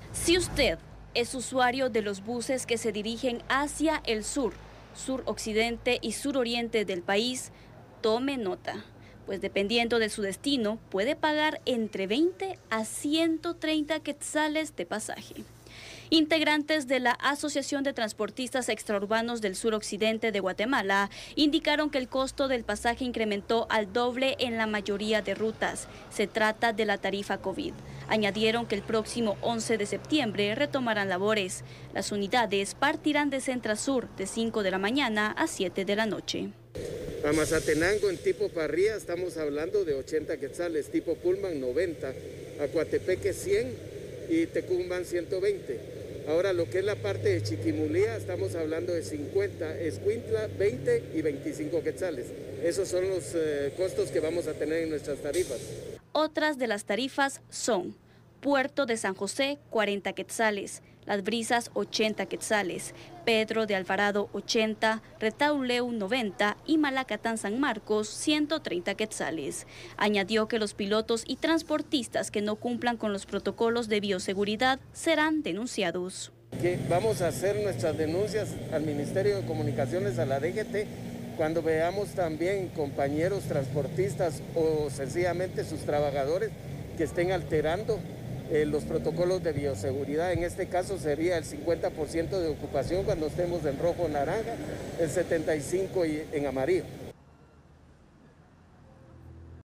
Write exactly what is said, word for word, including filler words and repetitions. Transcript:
Si usted es usuario de los buses que se dirigen hacia el sur, suroccidente y suroriente del país, tome nota, pues dependiendo de su destino puede pagar entre veinte a ciento treinta quetzales de pasaje. Integrantes de la Asociación de Transportistas Extraurbanos del Suroccidente de Guatemala indicaron que el costo del pasaje incrementó al doble en la mayoría de rutas. Se trata de la tarifa COVID. Añadieron que el próximo once de septiembre retomarán labores. Las unidades partirán de Centra Sur de cinco de la mañana a siete de la noche. A Mazatenango en tipo parrilla estamos hablando de ochenta quetzales, tipo Pullman noventa, a Coatepeque cien y Tecumán ciento veinte. Ahora lo que es la parte de Chiquimulía estamos hablando de cincuenta, Escuintla veinte y veinticinco quetzales. Esos son los eh, costos que vamos a tener en nuestras tarifas. Otras de las tarifas son Puerto de San José cuarenta quetzales, Las Brisas ochenta quetzales, Pedro de Alvarado ochenta, Retauleu noventa y Malacatán San Marcos ciento treinta quetzales. Añadió que los pilotos y transportistas que no cumplan con los protocolos de bioseguridad serán denunciados. Que vamos a hacer nuestras denuncias al Ministerio de Comunicaciones, a la D G T, cuando veamos también compañeros transportistas o sencillamente sus trabajadores que estén alterando Eh, los protocolos de bioseguridad. En este caso sería el cincuenta por ciento de ocupación cuando estemos en rojo o naranja, el setenta y cinco por ciento en amarillo.